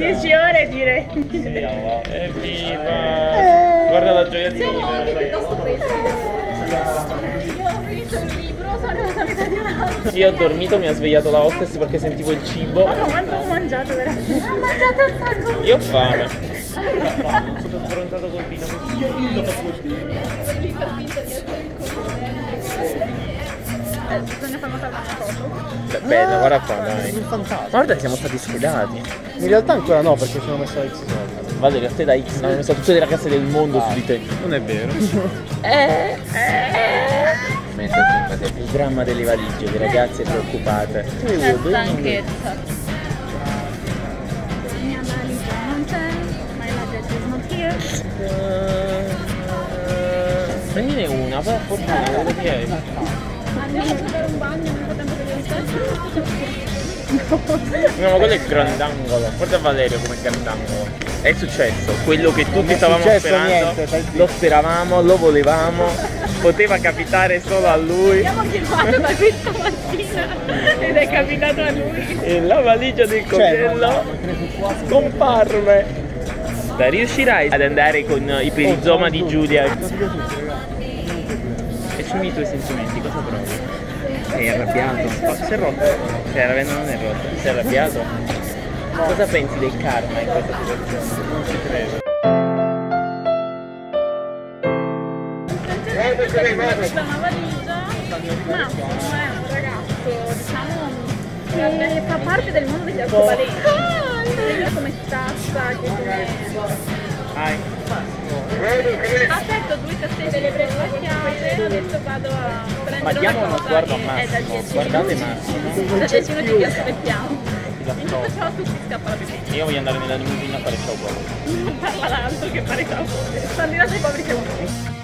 10 ore direi. Evviva! Guarda la gioia di vivere. Io ho finito il libro, sono arrivata a metà di un altro. Io ho dormito, mi ha svegliato la hostess perché sentivo il cibo. Ma quanto ho mangiato veramente? Ho mangiato un sacco. Io ho fame. Sono affrontato col vino. Bisogna far notare una foto. Bella, guarda qua, dai. Guarda, siamo stati schedati. In realtà ancora no, perché sono messo a X soldi. Valerio, a te da X hanno messo tutte le ragazze del mondo su di te. Non è vero. Il dramma delle valigie, le ragazze preoccupate. Che stanchezza. Mia valigia non c'è, my luggage is not here. Prendine una, per fortuna, quello che hai. Andiamo a fare un bagno nel frattempo che devi stare. No, ma quello è il grandangolo. Guarda Valerio come grandangolo. È successo, quello che tutti stavamo sperando, niente, lo speravamo, lo volevamo, poteva capitare solo a lui. Abbiamo firmato da questa mattina ed è capitato a lui. E la valigia del coltello scomparve. Dai, riuscirai ad andare con i perizoma di Giulia? Esprimi i tuoi sentimenti, cosa provi? Sei arrabbiato? Si è rotto? Cioè la vena non è rotta, sei arrabbiato? Cosa pensi del karma in questa situazione? Non ci credo. Questa è una valigia, Massimo è un ragazzo, diciamo, che fa parte del mondo degli arcobaleni. Come stazza, che come... Aspetto 2 cassette le prendete, adesso vado a prendere Ma diamo una uno cosa sguardo a che è da Massimo, 10 guardate minuti. Massimo. Da 10 minuti che aspettiamo. La Intanto ciao a tutti, scappa la pipì. Io voglio andare nella limousine a fare ciao qua. Non parla d'altro che fare ciao. Sta arrivando ai poveri che